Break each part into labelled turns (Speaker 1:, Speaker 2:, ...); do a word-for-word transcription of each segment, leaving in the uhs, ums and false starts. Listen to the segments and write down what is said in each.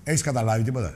Speaker 1: Έχεις καταλάβει τίποτα?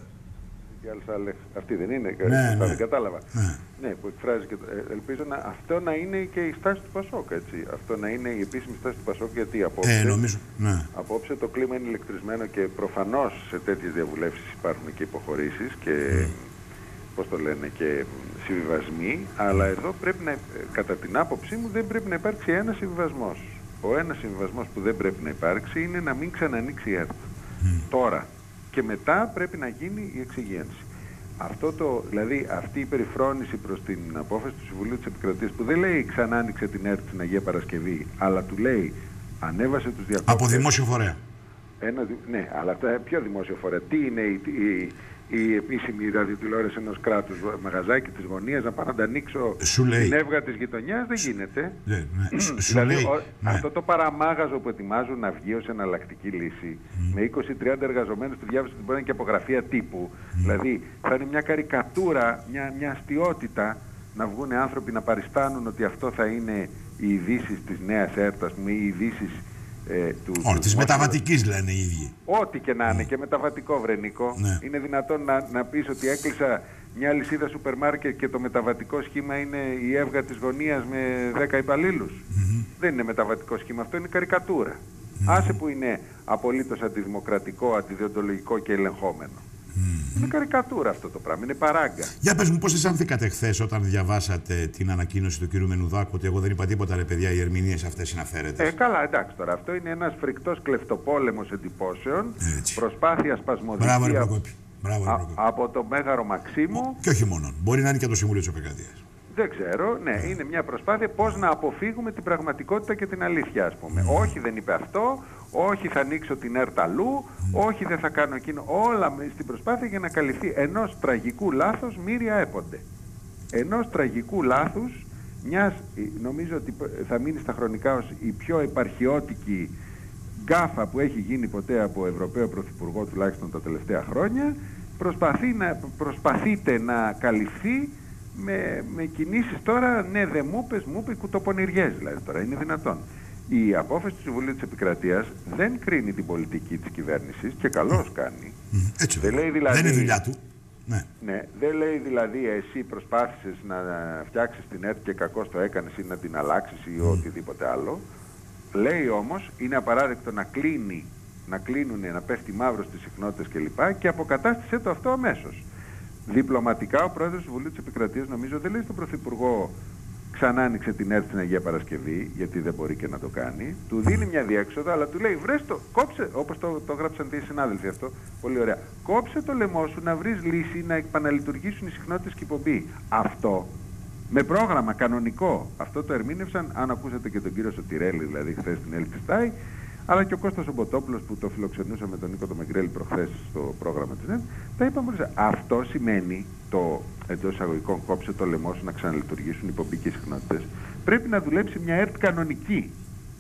Speaker 2: Αυτή δεν είναι,
Speaker 1: ναι, ναι.
Speaker 2: δεν κατάλαβα.
Speaker 1: Ναι.
Speaker 2: Ναι, που εκφράζει και ελπίζω να, αυτό να είναι και η στάση του Πασόκ, έτσι. Αυτό να είναι η επίσημη στάση του Πασόκ, γιατί απόψε,
Speaker 1: ε, νομίζω, ναι.
Speaker 2: απόψε το κλίμα είναι ηλεκτρισμένο και προφανώς σε τέτοιες διαβουλεύσεις υπάρχουν και υποχωρήσεις και, mm. πώς το λένε, και συμβιβασμοί, αλλά εδώ πρέπει να, κατά την άποψή μου, δεν πρέπει να υπάρξει ένας συμβιβασμός. Ο ένας συμβιβασμός που δεν πρέπει να υπάρξει είναι να μην ξανανοίξει η ΕΡΤ. Mm. Τώρα. Και μετά πρέπει να γίνει η εξυγίανση. Αυτό το, δηλαδή αυτή η περιφρόνηση προς την απόφαση του Συμβουλίου της Επικρατείας που δεν λέει ξανά άνοιξε την ΕΡΤ στην Αγία Παρασκευή, αλλά του λέει ανέβασε τους διακόπτες.
Speaker 1: Από δημόσιο φορέα.
Speaker 2: Ένα, ναι, αλλά ποιο δημόσιο φορέα? Τι είναι η, η, η επίσημη ραδιοτηλεόραση ενός κράτους, μαγαζάκι της γωνίας, να πάω να τα ανοίξω την έβγα της γειτονιάς? Δεν γίνεται.
Speaker 1: Ναι, ναι.
Speaker 2: Δηλαδή
Speaker 1: λέει,
Speaker 2: ο,
Speaker 1: ναι.
Speaker 2: αυτό το παραμάγαζο που ετοιμάζουν να βγει ως εναλλακτική λύση, mm. με είκοσι τριάντα εργαζομένους, του διάβασα ότι μπορεί να είναι και απογραφία τύπου. Mm. Δηλαδή θα είναι μια καρικατούρα, μια, μια αστιότητα να βγουν άνθρωποι να παριστάνουν ότι αυτό θα είναι οι ειδήσεις της νέας ΕΡΤ, ας πούμε, οι ειδήσεις Ε, του,
Speaker 1: Όχι, της μεταβατικής λένε οι ίδιοι.
Speaker 2: Ό,τι και να είναι, mm. και μεταβατικό, βρενικό.
Speaker 1: Ναι.
Speaker 2: Είναι δυνατόν να, να πεις ότι έκλεισα μια λυσίδα σούπερ μάρκετ και το μεταβατικό σχήμα είναι η έβγα της γωνίας με δέκα υπαλλήλους? Mm-hmm. Δεν είναι μεταβατικό σχήμα, αυτό είναι καρικατούρα. Mm-hmm. Άσε που είναι απολύτως αντιδημοκρατικό, αντιδιοντολογικό και ελεγχόμενο. Mm-hmm. Είναι καρικατούρα αυτό το πράγμα, είναι παράγκα.
Speaker 1: Για πες μου, πώς αισθάνθηκατε χθες όταν διαβάσατε την ανακοίνωση του κ. Μενουδάκου ότι εγώ δεν είπα τίποτα, ρε παιδιά, οι ερμηνείες αυτές είναι αφαίρετες?
Speaker 2: Ε, καλά, εντάξει τώρα. Αυτό είναι ένας φρικτός κλεφτοπόλεμος εντυπώσεων,
Speaker 1: έτσι.
Speaker 2: Προσπάθεια σπασμωδική.
Speaker 1: Μπράβο, ρε Προκόπη. Μπράβο, ρε Προκόπη.
Speaker 2: Από το Μέγαρο Μαξίμου.
Speaker 1: Και όχι μόνο. Μπορεί να είναι και το Συμβούλιο της Επικρατείας.
Speaker 2: Δεν ξέρω, ναι, είναι μια προσπάθεια πώς να αποφύγουμε την πραγματικότητα και την αλήθεια, ας πούμε. Mm. Όχι, δεν είπε αυτό, όχι θα ανοίξω την ΕΡΤ αλλού, mm. όχι δεν θα κάνω εκείνο. Όλα στην προσπάθεια για να καλυφθεί ενός τραγικού λάθος μοίρια έπονται. Ενός τραγικού λάθους, μιας, νομίζω ότι θα μείνει στα χρονικά ως η πιο επαρχιώτικη γκάφα που έχει γίνει ποτέ από Ευρωπαίο Πρωθυπουργό, τουλάχιστον τα τελευταία χρόνια, προσπαθεί να, προσπαθείτε να καλυφθεί με, με κινήσεις τώρα, ναι, δε μου πες, μου είπε, κουτοπονηριές δηλαδή τώρα, είναι δυνατόν. Η απόφαση του Συμβουλίου της Επικρατείας δεν κρίνει την πολιτική της κυβέρνησης και καλώς κάνει.
Speaker 1: Έτσι,
Speaker 2: δεν, λέει δηλαδή,
Speaker 1: δεν είναι δουλειά του. Ναι.
Speaker 2: Ναι, δεν λέει δηλαδή εσύ προσπάθησες να φτιάξεις την ΕΡΤ και κακώς το έκανες ή να την αλλάξεις ή mm. οτιδήποτε άλλο. Λέει όμως είναι απαράδεκτο να κλείνει, να κλείνουν, να πέφτει μαύρο στις συχνότητες κλπ. Και αποκατάστησε το αυτό αμέσως. Διπλωματικά ο πρόεδρος του Συμβουλίου της Επικρατείας νομίζω δεν λέει στον Πρωθυπουργό ξανά άνοιξε την ΕΡΤ στην Αγία Παρασκευή, γιατί δεν μπορεί και να το κάνει. Του δίνει μια διέξοδο, αλλά του λέει βρες το, κόψε, όπως το, το γράψαν δύο συνάδελφοι αυτό, πολύ ωραία. Κόψε το λαιμό σου να βρεις λύση να επαναλειτουργήσουν οι συχνότητες και η εκπομπή. Αυτό με πρόγραμμα κανονικό. Αυτό το ερμήνευσαν, αν ακούσατε και τον κύριο Σωτηρέλη, δηλαδή χθες στην Ελτιστάη, αλλά και ο Κώστας Ομποτόπουλος που το φιλοξενούσε με τον Νίκο τον Μεγκρέλη προχθές στο πρόγραμμα της ΕΡΤ, τα είπαμε όλοι. Αυτό σημαίνει το εντός εισαγωγικών κόψε το λαιμό σου να ξαναλειτουργήσουν οι εκπομπή και οι συχνότητες. Πρέπει να δουλέψει μια ΕΡΤ κανονική.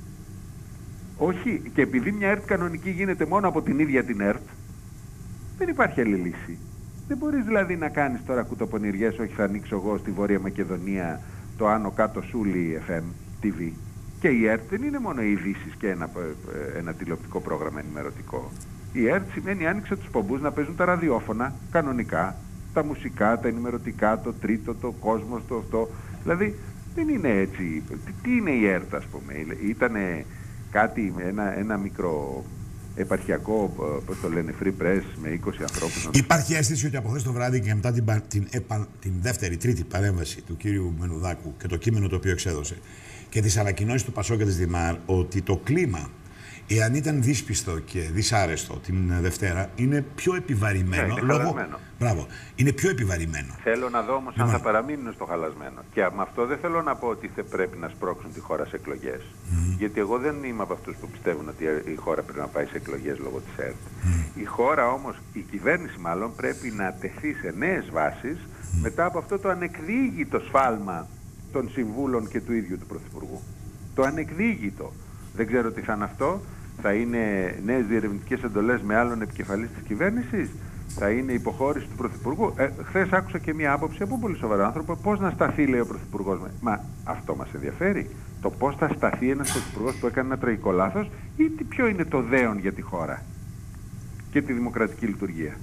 Speaker 2: Όχι, και επειδή μια ΕΡΤ κανονική γίνεται μόνο από την ίδια την ΕΡΤ, δεν υπάρχει άλλη λύση. Δεν μπορείς δηλαδή να κάνεις τώρα κουτοπονηριές, όχι θα ανοίξω εγώ στη Βόρεια Μακεδονία το άνω κάτω Σούλη εφ εμ τι βι. Και η ΕΡΤ δεν είναι μόνο οι ειδήσεις και ένα, ένα τηλεοπτικό πρόγραμμα ενημερωτικό. Η ΕΡΤ σημαίνει άνοιξε τους πομπούς να παίζουν τα ραδιόφωνα κανονικά, τα μουσικά, τα ενημερωτικά, το τρίτο, το κόσμος, το αυτό. Δηλαδή δεν είναι έτσι. Τι, τι είναι η ΕΡΤ, ας πούμε? Ήτανε κάτι, ένα, ένα μικρό επαρχιακό, πώς το λένε, free press με είκοσι ανθρώπους.
Speaker 1: Υπάρχει αίσθηση ότι από χθες το βράδυ και μετά την, την, την, την δεύτερη, τρίτη παρέμβαση του κύριου Μενουδάκου και το κείμενο το οποίο εξέδωσε και τις ανακοινώσεις του Πασό και της Δημάρ, ότι το κλίμα, εάν ήταν δύσπιστο και δυσάρεστο την Δευτέρα, είναι πιο επιβαρημένο.
Speaker 2: Ναι, είναι
Speaker 1: λόγω...
Speaker 2: χαλασμένο.
Speaker 1: Μπράβο. Είναι πιο επιβαρημένο.
Speaker 2: Θέλω να δω όμως αν θα παραμείνουν στο χαλασμένο. Και με αυτό δεν θέλω να πω ότι θα πρέπει να σπρώξουν τη χώρα σε εκλογές. Mm. Γιατί εγώ δεν είμαι από αυτούς που πιστεύουν ότι η χώρα πρέπει να πάει σε εκλογές λόγω της ΕΡΤ. Mm. Η χώρα όμως, η κυβέρνηση μάλλον, πρέπει να τεθεί σε νέες βάσεις mm. μετά από αυτό το ανεκδίγητο σφάλμα των συμβούλων και του ίδιου του Πρωθυπουργού. Το ανεκδίγητο. Δεν ξέρω τι θα είναι αυτό. Θα είναι νέες διερευνητικές εντολές με άλλον επικεφαλής της κυβέρνησης. Θα είναι υποχώρηση του Πρωθυπουργού. Ε, χθες άκουσα και μια άποψη από πολύ σοβαρό άνθρωπο. Πώς να σταθεί, λέει ο Πρωθυπουργός. Μα αυτό μας ενδιαφέρει. Το πώς θα σταθεί ένας Πρωθυπουργός που έκανε ένα τραγικό λάθος ή τι, ποιο είναι το δέον για τη χώρα. και τη δημοκρατική λειτουργία.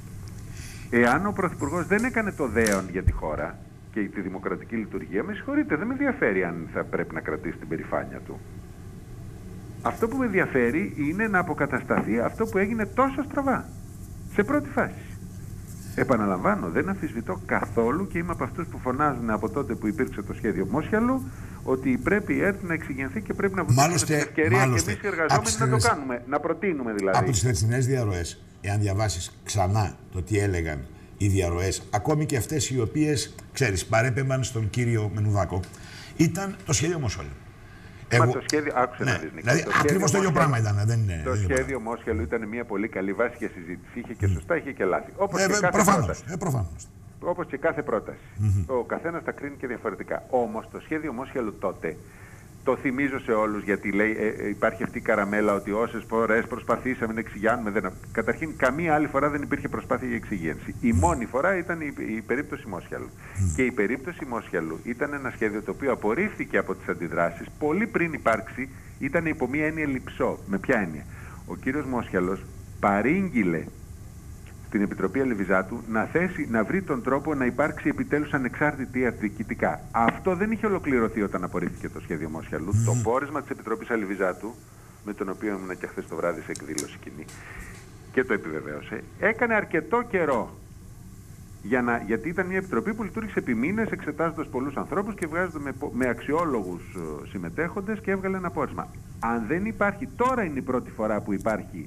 Speaker 2: Εάν ο Πρωθυπουργός δεν έκανε το δέον για τη χώρα και τη δημοκρατική λειτουργία, με συγχωρείτε, δεν με ενδιαφέρει αν θα πρέπει να κρατήσει την περηφάνεια του. Αυτό που με ενδιαφέρει είναι να αποκατασταθεί αυτό που έγινε τόσο στραβά, σε πρώτη φάση. Επαναλαμβάνω, δεν αμφισβητώ καθόλου και είμαι από αυτούς που φωνάζουν από τότε που υπήρξε το σχέδιο Μόσχιαλου ότι πρέπει η ΕΡΤ να εξηγενθεί και πρέπει να βοηθήσουμε την ευκαιρία
Speaker 1: μάλωστε,
Speaker 2: και εμείς οι εργαζόμενοι να το κάνουμε, να προτείνουμε δηλαδή.
Speaker 1: Από τις χθεσινές διαρροές, εάν διαβάσεις ξανά το τι έλεγαν οι διαρροές, ακόμη και αυτές οι οποίες, ξέρεις, παρέπεμπαν στον κύριο Μενουδάκο, ήταν το σχέδιο Μόσχιαλου.
Speaker 2: Εγώ... Μα το σχέδιο, άκουσε ναι, να δεις, Νίκο.
Speaker 1: Δηλαδή, ακριβώς το ίδιο πράγμα ήταν. Δεν είναι,
Speaker 2: το
Speaker 1: δεν
Speaker 2: σχέδιο Μόσχιαλου ήταν μια πολύ καλή βάση για συζήτηση. Είχε και σωστά, είχε και λάθη. Όπως
Speaker 1: ε,
Speaker 2: και κάθε
Speaker 1: προφανώς,
Speaker 2: πρόταση.
Speaker 1: Ε, προφανώς.
Speaker 2: Όπως και κάθε πρόταση. Mm-hmm. Ο καθένας τα κρίνει και διαφορετικά. Όμως το σχέδιο Μόσχιαλου τότε, το θυμίζω σε όλους γιατί λέει, ε, ε, υπάρχει αυτή η καραμέλα ότι όσες φορές προσπαθήσαμε να εξηγιάνουμε. Δεν... Καταρχήν, καμία άλλη φορά δεν υπήρχε προσπάθεια για εξηγίανση. Η μόνη φορά ήταν η, η περίπτωση Μόσχιαλου. Mm. Και η περίπτωση Μόσχιαλου ήταν ένα σχέδιο το οποίο απορρίφθηκε από τις αντιδράσεις πολύ πριν υπάρξει, ήταν υπό μία έννοια λειψό. Με ποια έννοια? Ο κύριος Μόσχιαλος παρήγγειλε στην Επιτροπή Αλεβιζάτου να, θέσει, να βρει τον τρόπο να υπάρξει επιτέλους ανεξάρτητη διοικητικά. Αυτό δεν είχε ολοκληρωθεί όταν απορρίφθηκε το σχέδιο Μόσχιαλου. Mm. Το πόρισμα της Επιτροπής Αλεβιζάτου, με τον οποίο ήμουν και χθες το βράδυ σε εκδήλωση κοινή, και το επιβεβαίωσε, έκανε αρκετό καιρό. Για να, γιατί ήταν μια επιτροπή που λειτουργήσε επί μήνες εξετάζοντας πολλούς ανθρώπους και βγάζοντας με, με αξιόλογους συμμετέχοντες και έβγαλε ένα πόρισμα. Αν δεν υπάρχει, τώρα είναι η πρώτη φορά που υπάρχει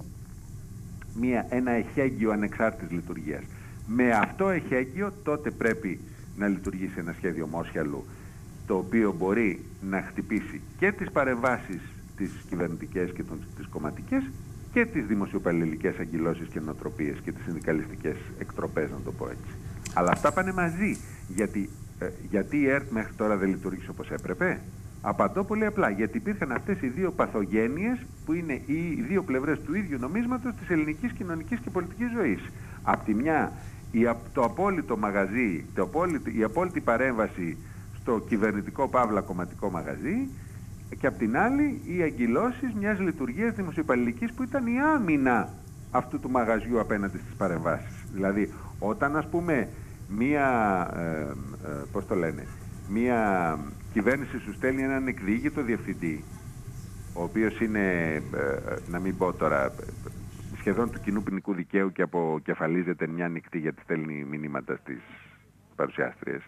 Speaker 2: Μια, ένα εχέγγυο ανεξάρτητης λειτουργίας. Με αυτό εχέγγυο τότε πρέπει να λειτουργήσει ένα σχέδιο Μόσχιαλου το οποίο μπορεί να χτυπήσει και τις παρεμβάσεις τις κυβερνητικές και τις κομματικές και τις δημοσιοπαλληλικές αγκυλώσεις και νοοτροπίες και τις συνδικαλιστικές εκτροπές, να το πω έτσι. Αλλά αυτά πάνε μαζί. Γιατί, ε, γιατί η ΕΡΤ μέχρι τώρα δεν λειτουργήσε όπως έπρεπε? Απαντώ πολύ απλά, γιατί υπήρχαν αυτές οι δύο παθογένειες που είναι οι δύο πλευρές του ίδιου νομίσματος της ελληνικής κοινωνικής και πολιτικής ζωής. Απ' τη μια η, το απόλυτο μαγαζί, το απόλυτο, η απόλυτη παρέμβαση στο κυβερνητικό παύλα κομματικό μαγαζί και απ' την άλλη οι αγκυλώσεις μιας λειτουργίας δημοσιοπαλληλικής που ήταν η άμυνα αυτού του μαγαζιού απέναντι στις παρεμβάσεις. Δηλαδή όταν ας πούμε μία, ε, ε, πώς το λένε, μία κυβέρνηση σου στέλνει έναν εκδιήγητο διευθυντή, ο οποίος είναι, ε, να μην πω τώρα, σχεδόν του κοινού ποινικού δικαίου και αποκεφαλίζεται μια νυχτή γιατί στέλνει μηνύματα στις παρουσιάστριες.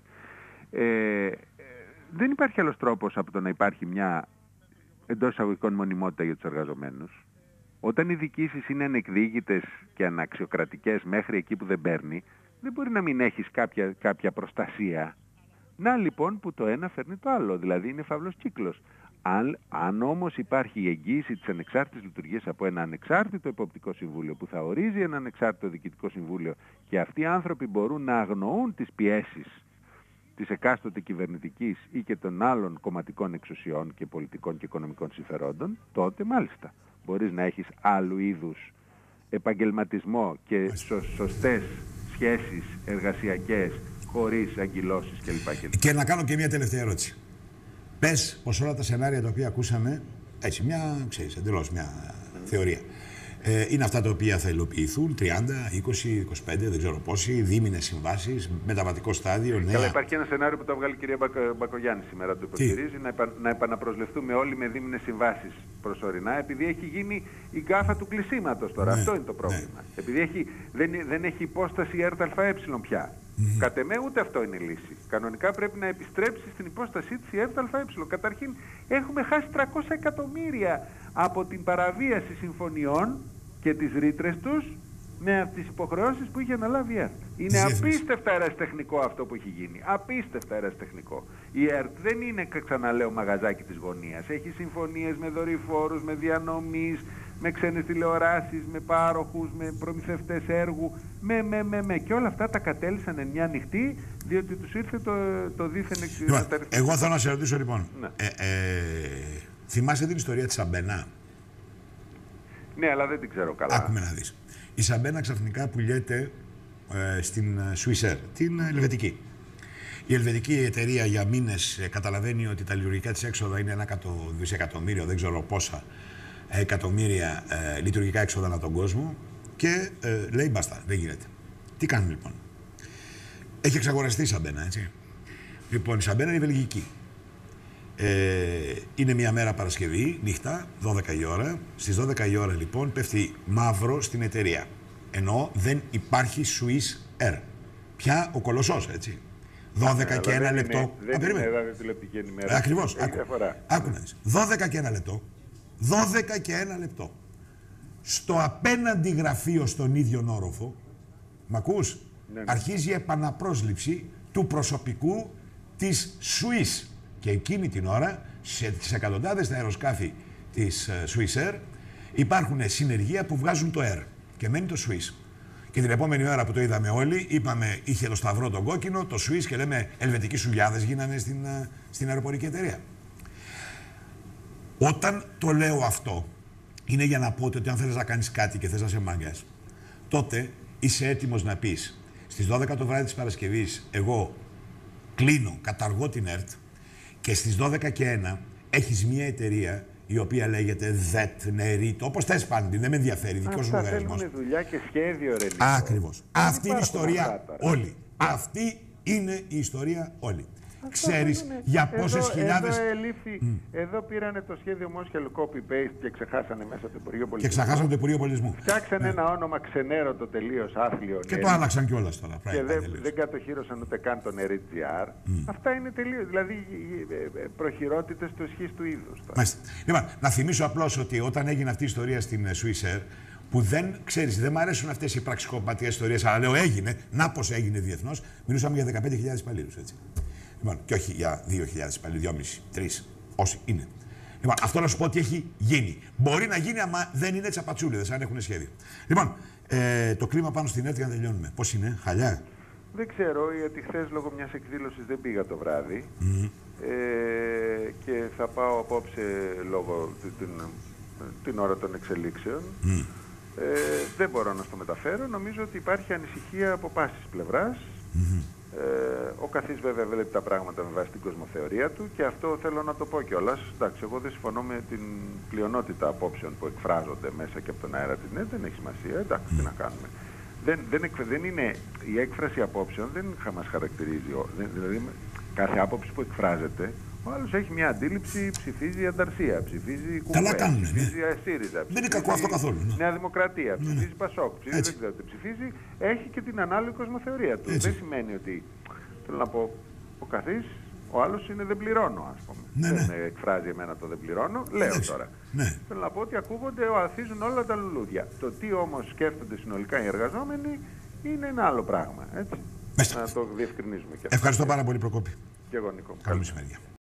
Speaker 2: Ε, δεν υπάρχει άλλος τρόπος από το να υπάρχει μια εντός εισαγωγικών μονιμότητα για τους εργαζομένους. Όταν οι διοικήσεις είναι ανεκδίγητες και αναξιοκρατικές μέχρι εκεί που δεν παίρνει, δεν μπορεί να μην έχεις κάποια, κάποια προστασία. Να λοιπόν που το ένα φέρνει το άλλο, δηλαδή είναι φαύλος κύκλος. Αν, αν όμως υπάρχει η εγγύηση της ανεξάρτητης λειτουργίας από ένα ανεξάρτητο εποπτικό συμβούλιο που θα ορίζει ένα ανεξάρτητο διοικητικό συμβούλιο και αυτοί οι άνθρωποι μπορούν να αγνοούν τις πιέσεις της εκάστοτε κυβερνητικής ή και των άλλων κομματικών εξουσιών και πολιτικών και οικονομικών συμφερόντων, τότε μάλιστα μπορείς να έχεις άλλου είδους επαγγελματισμό και σω, σωστές σχέσεις εργασιακές χωρίς αγκυλώσεις κλπ.
Speaker 1: Και να κάνω και μια τελευταία ερώτηση. Πες πως όλα τα σενάρια τα οποία ακούσαμε, έτσι μια, ξέρεις, εντελώς μια mm. θεωρία, ε, είναι αυτά τα οποία θα υλοποιηθούν, τριάντα, είκοσι, είκοσι πέντε, δεν ξέρω πόσοι, δίμηνες συμβάσεις, μεταβατικό στάδιο, νέα.
Speaker 2: Καλά, υπάρχει ένα σενάριο που το έβγαλε η κυρία Μπακο, Μπακογιάννη σήμερα, το υποστηρίζει, να, επα, να επαναπροσληφθούμε όλοι με δίμηνες συμβάσεις προσωρινά, επειδή έχει γίνει η γκάφα του κλεισίματος τώρα. Ναι, αυτό είναι το πρόβλημα. Ναι. Επειδή έχει, δεν, δεν έχει υπόσταση ΕΡΤ ΑΕ πια. Mm-hmm. Κατ' εμέ ούτε αυτό είναι η λύση. Κανονικά πρέπει να επιστρέψει στην υπόστασή της η ΕΡΤ ΑΕ. Καταρχήν έχουμε χάσει τριακόσια εκατομμύρια από την παραβίαση συμφωνιών και τις ρήτρες τους με τις υποχρεώσεις που είχε αναλάβει η ΕΡΤ. Είναι απίστευτα αεραστεχνικό αυτό που έχει γίνει. Απίστευτα αεραστεχνικό. Η ΕΡΤ δεν είναι, ξαναλέω, μαγαζάκι της γωνίας. Έχει συμφωνίες με δορυφόρους, με διανομής, με ξένες τηλεοράσεις, με πάροχους, με προμηθευτές έργου, με, με, με, με. Και όλα αυτά τα κατέλησαν εν μια νυχτή, διότι τους ήρθε το, το δίθεν
Speaker 1: εξυπηρετικό. Λοιπόν, εγώ θέλω να σε ρωτήσω λοιπόν, ναι. ε, ε, θυμάσαι την ιστορία της Σαμπενά?
Speaker 2: Ναι, αλλά δεν την ξέρω καλά.
Speaker 1: Άκουμε να δεις. Η Σαμπένα ξαφνικά πουλιέται ε, στην Swissair, την ελβετική. Η ελβετική εταιρεία για μήνες ε, καταλαβαίνει ότι τα λειτουργικά της έξοδα είναι ένα δισεκατομμύριο, δεν ξέρω πόσα εκατομμύρια ε, λειτουργικά έξοδα ανά τον κόσμο. και ε, λέει μπαστά, δεν γίνεται. Τι κάνουν λοιπόν. Έχει εξαγοραστεί η Σαμπένα, έτσι. Λοιπόν, η Σαμπένα είναι η βελγική. Ε, είναι μια μέρα Παρασκευή, νύχτα, δώδεκα η ώρα. Στις δώδεκα η ώρα λοιπόν πέφτει μαύρο στην εταιρεία. Ενώ δεν υπάρχει Swiss Air. Πια ο κολοσσός, έτσι. δώδεκα και ένα λεπτό.
Speaker 2: Δεν είναι ραδιοτηλεοπτική ενημέρωση.
Speaker 1: Ακριβώς. Άκου να δεις. δώδεκα και ένα λεπτό. δώδεκα και ένα λεπτό. Στο απέναντι γραφείο στον ίδιο όροφο, μ' ακούς,
Speaker 2: ναι, ναι.
Speaker 1: αρχίζει η επαναπρόσληψη του προσωπικού της Swiss. Και εκείνη την ώρα, στις εκατοντάδες τα αεροσκάφη της Swiss Air, υπάρχουν συνεργεία που βγάζουν το Air και μένει το Swiss. Και την επόμενη ώρα που το είδαμε όλοι, είπαμε, είχε το σταυρό τον κόκκινο, το Swiss και λέμε ελβετικοί σουλιάδες γίνανε στην, στην αεροπορική εταιρεία. Όταν το λέω αυτό, είναι για να πω ότι αν θέλεις να κάνεις κάτι και θες να σε μάγκας, τότε είσαι έτοιμος να πεις στις δώδεκα το βράδυ της Παρασκευής, εγώ κλείνω, καταργώ την ΕΡΤ και στις δώδεκα και ένα έχεις μια εταιρεία η οποία λέγεται ΔΕΤ, ΝΕΡΙΤ, όπως θες πάντη, δεν με ενδιαφέρει, δικός μου λογαριασμός.
Speaker 2: Αυτά θέλουν δουλειά και σχέδιο, ρε Νίκο.
Speaker 1: Ακριβώς. Αυτή είναι η ιστορία όλη. Αυτή είναι η ιστορία όλη. Ξέρεις για πόσες
Speaker 2: εδώ,
Speaker 1: χιλιάδες...
Speaker 2: Εδώ, ελήφθη, mm. εδώ πήρανε το σχέδιο Μόσχελ copy-paste και ξεχάσανε μέσα το Υπουργείο Πολιτισμού.
Speaker 1: Και ξεχάσανε το Υπουργείο Πολιτισμού.
Speaker 2: Φτιάξανε ένα όνομα ξενέρωτο τελείως άθλιο.
Speaker 1: Και το άλλαξαν κιόλας τώρα.
Speaker 2: Και δεν, δεν κατοχύρωσαν ούτε καν τον ΕΡΙΤΖΙΑΡ. Mm. Αυτά είναι τελείως, δηλαδή προχειρότητες του ισχύς του είδους.
Speaker 1: Μάλιστα. Λοιπόν, να θυμίσω απλώς ότι όταν έγινε αυτή η ιστορία στην Swiss Air, που δεν, ξέρεις, δεν μου αρέσουν αυτές οι πραξικοπηματικές ιστορίες, αλλά λέω έγινε, να πως έγινε διεθνώς, μιλούσαμε για δεκαπέντε χιλιάδες υπαλλήλους, έτσι. Λοιπόν, και όχι για δύο χιλιάδες υπαλλήλους, δυόμισι, τρεις, όσοι είναι. Λοιπόν, αυτό να σου πω ότι έχει γίνει. Μπορεί να γίνει, άμα δεν είναι τσαπατσούλιδες, αν έχουν σχέδιο. Λοιπόν, ε, το κλίμα πάνω στην ΕΡΤ για να τελειώνουμε. Πώς είναι, χαλιά?
Speaker 2: Δεν ξέρω, γιατί χθες λόγω μιας εκδήλωσης δεν πήγα το βράδυ. Mm. Ε, και θα πάω απόψε λόγω την, την ώρα των εξελίξεων. Mm. Ε, δεν μπορώ να στο μεταφέρω. Νομίζω ότι υπάρχει ανησυχία από πάσης πλευράς. Mm-hmm. Ε, ο καθής βέβαια βλέπει τα πράγματα με βάση την κοσμοθεωρία του και αυτό θέλω να το πω κιόλας. Εντάξει, εγώ δεν συμφωνώ με την πλειονότητα απόψεων που εκφράζονται μέσα και από τον αέρα της ΝΕΤ, δεν έχει σημασία, εντάξει, mm. τι να κάνουμε. Δεν, δεν, εκ, δεν είναι, η έκφραση απόψεων δεν μας χαρακτηρίζει, δεν, δηλαδή κάθε άποψη που εκφράζεται, ο άλλος έχει μια αντίληψη, ψηφίζει ανταρσία, ψηφίζει κουβέ, ψηφίζει ναι. ΣΥΡΙΖΑ,
Speaker 1: δεν είναι κακό αυτό καθόλου. Ναι.
Speaker 2: Νέα Δημοκρατία, ψηφίζει
Speaker 1: ναι.
Speaker 2: ΠΑΣΟΚ, ψηφίζει, δεν ξέρω τι ψηφίζει, έχει και την ανάλογη κοσμοθεωρία του. Έτσι. Δεν σημαίνει ότι, θέλω να πω, ο καθής, ο άλλος είναι δεν πληρώνω, ας πούμε. Ναι, δεν ναι. εκφράζει εμένα το δεν πληρώνω, λέω Έτσι. τώρα. Ναι. Θέλω να πω ότι ακούγονται, αφίζουν όλα τα λουλούδια. Το τι όμως σκέφτονται συνολικά οι εργαζόμενοι είναι ένα άλλο πράγμα, έτσι. Μέσα. Να το διευκρινίζουμε και αυτό.
Speaker 1: Ευχαριστώ πάρα πολύ, Προκόπη.
Speaker 2: Και εγώ, Νίκο.
Speaker 1: Καλό μεσημέρι.